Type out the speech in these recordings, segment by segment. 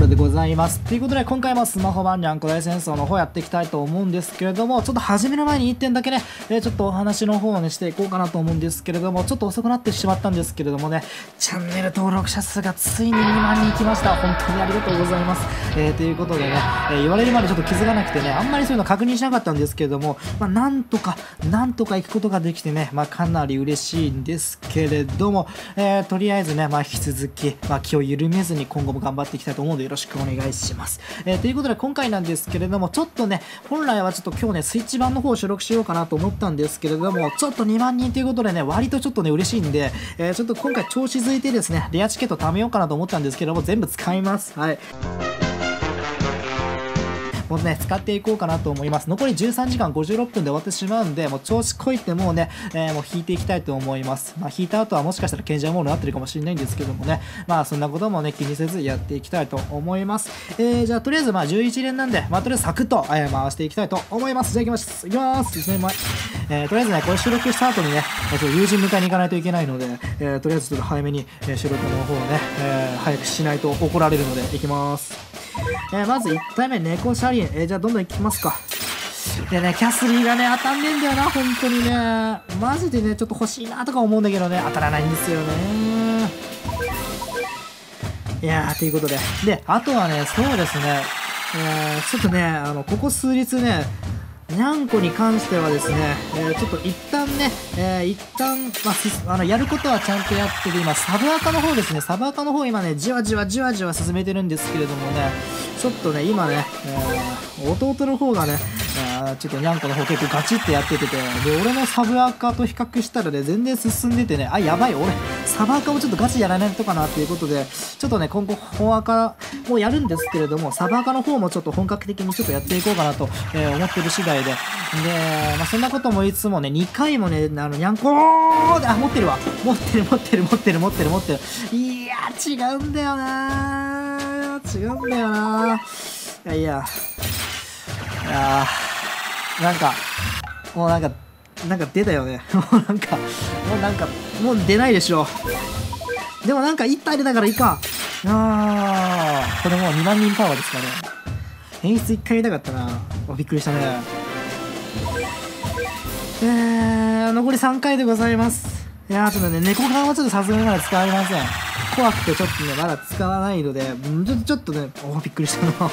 るでございます。ということで今回もスマホ版にゃんこ大戦争の方やっていきたいと思うんですけれども、ちょっと始める前に1点だけね、ちょっとお話の方をねしていこうかなと思うんですけれども、ちょっと遅くなってしまったんですけれどもね、チャンネル登録者数がついに2万人来ました。本当にありがとうございます。ということでね、言われるまでちょっと気づかなくてね、あんまりそういうの確認しなかったんですけれども、なんとか行くことができてね、かなり嬉しいんですけれども、とりあえずね、引き続き、気を緩めずに今後も頑張っていきたいと思うのでよろしくお願いします。ということで今回なんですけれども、ちょっとね、本来はちょっと今日ね、スイッチ版の方を収録しようかなと思ったんですけれども、ちょっと2万人ということでね、割とちょっとね、嬉しいんで、ちょっと今回調子づいてですね、レアチケット貯めようかなと思ったんですけども、全部使います。はい。もうね、使っていこうかなと思います。残り13時間56分で終わってしまうんで、もう調子こいてもうね、もう引いていきたいと思います。引いた後はもしかしたら賢者モードになってるかもしれないんですけどもね、そんなこともね、気にせずやっていきたいと思います。じゃあとりあえず11連なんで、とりあえずサクッと、回していきたいと思います。じゃあ行きます。1年前。とりあえずね、これ収録した後にね、友人迎えに行かないといけないので、とりあえずちょっと早めに、収録の方をね、早くしないと怒られるので、行きます。まず1体目、猫車輪。じゃあどんどんいきますか。でね、キャスリーがね、当たんねえんだよな、本当にね。マジでね、ちょっと欲しいなとか思うんだけどね、当たらないんですよね。いやー、ということで。で、あとはね、そうですね、ちょっとね、ここ数日ね、にゃんこに関してはですね、ちょっと一旦ね、やることはちゃんとやってて、今、サブアカの方ですね、サブアカの方今ね、じわじわ進めてるんですけれどもね、ちょっとね、今ね、弟の方がね、ちょっとにゃんこの方結構ガチってやってて、で、俺のサブアカと比較したらね、全然進んでてね、やばい、俺、サブアカもちょっとガチやらないとかなっていうことで、ちょっとね、今後、本アカもやるんですけれども、サブアカの方もちょっと本格的にちょっとやっていこうかなと、思ってる次第で、そんなことも言いつつもね、2回もね、にゃんこー持ってるわ。持ってる。いやー、違うんだよなー。いやもうなんか出たよね。もう出ないでしょ。でも1体出たからいいか。これもう2万人パワーですかね。演出1回やりたかったな。びっくりしたね。残り3回でございます。いやー、ちょっとね、猫缶はちょっとさすがにまだ使われません。怖くてちょっとね、まだ使わないので、ちょっとね、びっくりしたな。はい、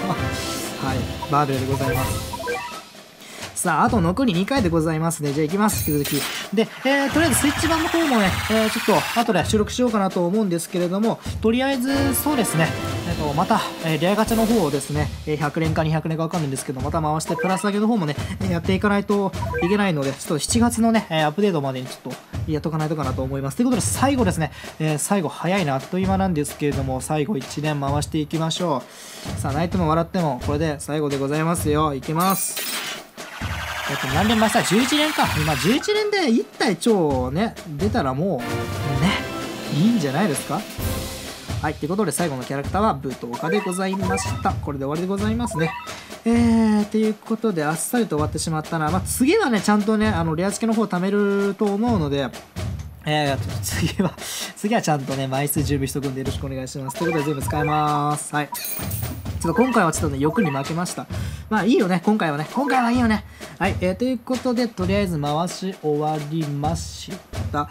バーベルでございます。さあ、あと残り2回でございますね。じゃあ行きます。引き続き。で、とりあえずスイッチ版の方もね、ちょっと後で収録しようかなと思うんですけれども、とりあえずそうですね、また、レアガチャの方をですね、100連か200連かわかんないんですけど、また回してプラス上げの方もね、やっていかないといけないので、ちょっと7月のね、アップデートまでにちょっとやっとかないとかなと思います。ということで最後ですね、最後早いな、あっという間なんですけれども、最後1連回していきましょう。さあ、泣いても笑っても、これで最後でございますよ。いきます。何連回したら11連か。今11連で1体超ね、出たらもう、ね、いいんじゃないですか。はい、ということで最後のキャラクターは武闘家でございました。これで終わりでございますね。ということであっさりと終わってしまったな。次はね、ちゃんとね、レアチケの方貯めると思うので、次はちゃんとね、枚数準備しとくんでよろしくお願いします。ということで全部使います。はい。ちょっと今回はちょっとね、欲に負けました。いいよね、今回はいいよね。はい、ということで、とりあえず回し終わりました。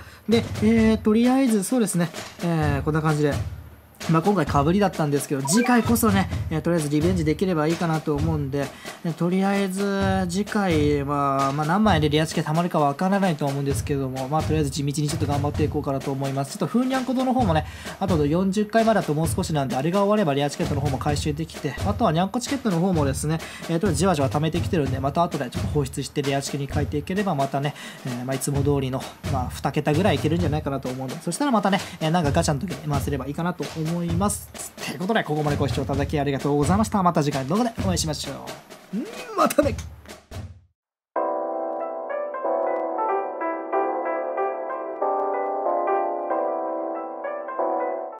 で、とりあえずそうですね、こんな感じで。今回かぶりだったんですけど、次回こそね、とりあえずリベンジできればいいかなと思うんで、とりあえず次回は、何枚でレアチケ貯まるかわからないと思うんですけども、とりあえず地道にちょっと頑張っていこうかなと思います。ちょっとふんにゃんこ堂の方もね、あと40回までだともう少しなんで、あれが終わればレアチケットの方も回収できて、あとはにゃんこチケットの方もですね、とりあえずじわじわ貯めてきてるんで、また後でちょっと放出してレアチケに変えていければ、またね、いつも通りの、2桁ぐらいいけるんじゃないかなと思うんで、そしたらまたね、ガチャの時に回せればいいかなと思います。ということで、ここまでご視聴いただきありがとうございました。また次回の動画でお会いしましょう。またね。